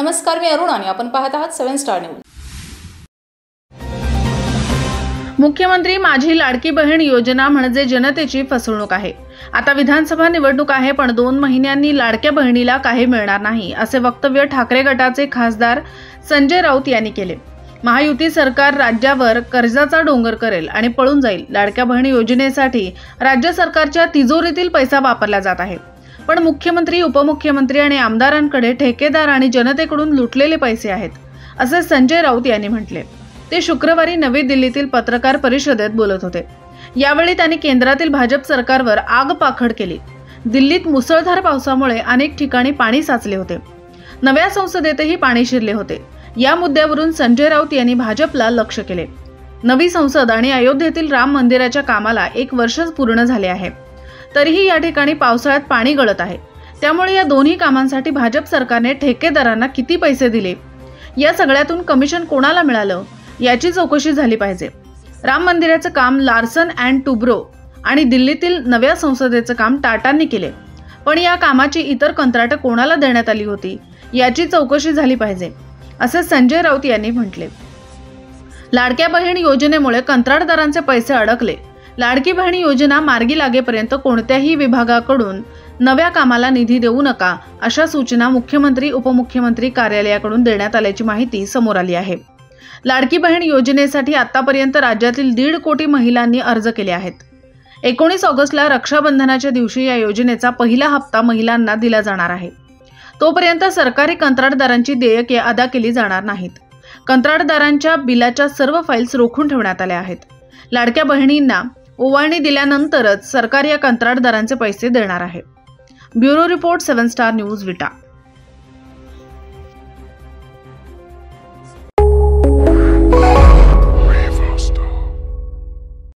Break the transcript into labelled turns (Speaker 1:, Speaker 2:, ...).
Speaker 1: नमस्कार, मी अरुण आणि आपण पाहत आहात 7 स्टार न्यूज।
Speaker 2: मुख्यमंत्री माझी लाडकी बहीण योजना म्हणजे जनतेची फसवणूक आहे। आता विधानसभा निवडणूक आहे, पण 2 महिन्यांनी लाडक्या बहिणीला काही मिळणार नाही, असे वक्तव्य ठाकरे गटाचे खासदार संजय राऊत यांनी केले। महायुती सरकार राज्यावर कर्जाचा डोंगर करेल आणि पळून जाईल। लाडक्या बहीण योजनेसाठी राज्य सरकारच्या तिजोरीतील पैसा वापरला जात आहे, पण मुख्यमंत्री, उपमुख्यमंत्री आणि आमदारांकडे ठेकेदार आणि जनतेकडून लुटलेले पैसे आहेत, असे संजय राऊत यांनी म्हटले। ते शुक्रवारी नवी दिल्लीतील पत्रकार परिषदेत बोलत होते। यावेळी त्यांनी केंद्रातील भाजप सरकारवर आगपाखड केली। दिल्लीत मुसळधार पावसामुळे अनेक ठिकाणी पाणी साचले होते, नव्या संसदेतही पाणी शिरले होते। या मुद्द्यावरून संजय राऊत यांनी भाजपला लक्ष्य केले। नवी संसद आणि अयोध्येतील राम मंदिराच्या कामाला 1 वर्ष पूर्ण झाले आहे, तरीही या ठिकाणी पावसाळ्यात पाणी गळत आहे। त्यामुळे या दोन्ही कामांसाठी भाजप सरकारने ठेकेदारांना किती पैसे दिले, या सगळ्यातून कमिशन कोणाला मिळालं, याची चौकशी झाली पाहिजे। राम मंदिराचं काम लार्सन अँड टुब्रो आणि दिल्लीतील नव्या संसदेचं काम टाटांनी केले, पण या कामाची इतर कंत्राटं कोणाला देण्यात आली होती, याची चौकशी झाली पाहिजे, असे संजय राऊत यांनी म्हटले। लाडक्या बहीण योजनेमुळे कंत्राटदारांचे पैसे अडकले। लाडकी बहीण योजना मार्गी लागेपर्यंत कोणत्याही विभागाकडून नव्या कामाला निधी देऊ नका, अशा सूचना मुख्यमंत्री, उपमुख्यमंत्री कार्यालयाकडून देण्यात आल्याची माहिती समोर आली आहे। लाडकी बहीण योजनेसाठी आतापर्यंत राज्यातील 1.5 कोटी महिलांनी अर्ज केले आहेत। 19 ऑगस्टला रक्षाबंधनाच्या दिवशी या योजनेचा पहिला हप्ता महिलांना दिला जाणार आहे। तोपर्यंत सरकारी कंत्राटदारांची देयके अदा केली जाणार नाहीत। कंत्राटदारांच्या बिलाच्या सर्व फाईल्स रोखून ठेवण्यात आल्या आहेत। लाडक्या बहिणींना ओवाळणी दिल्यानंतरच सरकार या कंत्राटदारांचे पैसे देणार आहे। ब्युरो रिपोर्ट 7 स्टार न्यूज विटा।